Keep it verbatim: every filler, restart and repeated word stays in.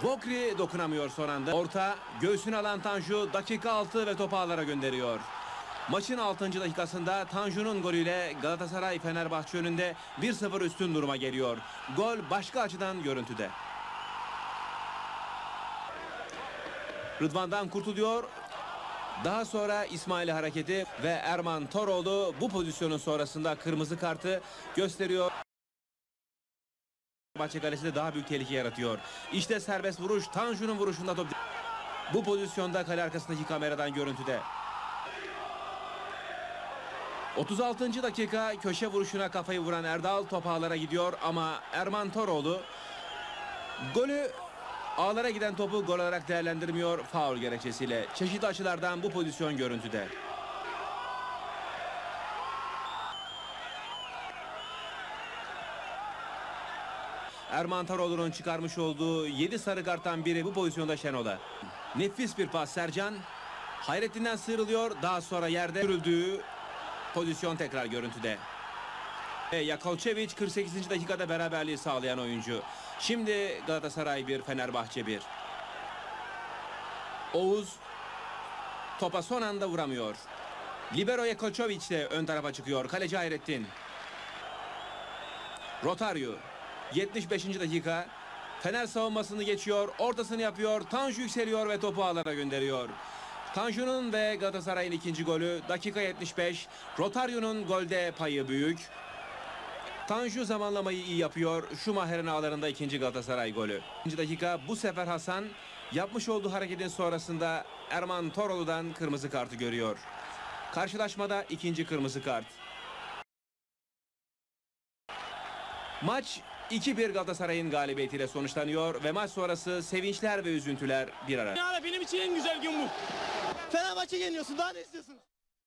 Vokri dokunamıyor son anda. Orta göğsünü alan Tanju dakika altı ve topu ağlara gönderiyor. Maçın altıncı dakikasında Tanju'nun golüyle Galatasaray Fenerbahçe önünde bir sıfır üstün duruma geliyor. Gol başka açıdan görüntüde. Rıdvan'dan kurtuluyor. Daha sonra İsmail hareketi ve Erman Toroğlu bu pozisyonun sonrasında kırmızı kartı gösteriyor. Fenerbahçe kalesinde daha büyük tehlike yaratıyor. İşte serbest vuruş, Tanju'nun vuruşunda top. Bu pozisyonda kale arkasındaki kameradan görüntüde. otuz altıncı dakika köşe vuruşuna kafayı vuran Erdal top ağlara gidiyor ama Erman Toroğlu golü ağlara giden topu gol olarak değerlendirmiyor faul gerekçesiyle. Çeşitli açılardan bu pozisyon görüntüde. Erman Toroğlu'nun çıkarmış olduğu yedi sarı karttan biri bu pozisyonda Şenol'a. Nefis bir pas Sercan. Hayrettin'den sıyrılıyor. Daha sonra yerde sürüldüğü pozisyon tekrar görüntüde. Ve Yakovçevic kırk sekizinci dakikada beraberliği sağlayan oyuncu. Şimdi Galatasaray bir, Fenerbahçe bir. Oğuz topa son anda vuramıyor. Libero Yakovçevic de ön tarafa çıkıyor. Kaleci Hayrettin. Rotario. yetmiş beşinci dakika. Fener savunmasını geçiyor. Ortasını yapıyor. Tanju yükseliyor ve topu ağlara gönderiyor. Tanju'nun ve Galatasaray'ın ikinci golü. Dakika yetmiş beş. Rotario'nun golde payı büyük. Tanju zamanlamayı iyi yapıyor. Schumacher'in ağlarında ikinci Galatasaray golü. İkinci dakika bu sefer Hasan yapmış olduğu hareketin sonrasında Erman Toroğlu'dan kırmızı kartı görüyor. Karşılaşmada ikinci kırmızı kart. Maç iki bir Galatasaray'ın galibiyetiyle sonuçlanıyor ve maç sonrası sevinçler ve üzüntüler bir arada. Ya benim için en güzel gün bu. Fenerbahçe yeniyorsun, daha ne istiyorsun?